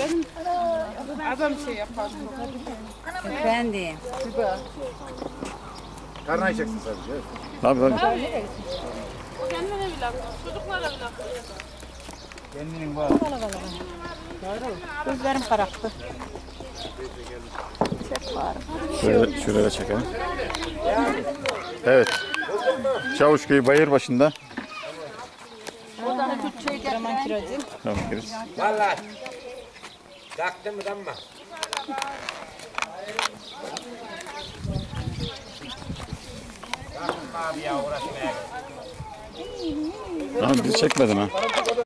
Adam şey yapar. Efendim. Karnı içeceksin sadece. Tabii. Kendine bile akıl. Çocuklara bile akıl. Kendinin var. Gözlerim karaktı. Şöyle de çekelim. Evet. Çavuşköy bayır başında. Oradan tut şey Karaman kiracı. Tamam gireriz. Vallahi. Taktım mı damma? Tamam bizi çekmedin ha.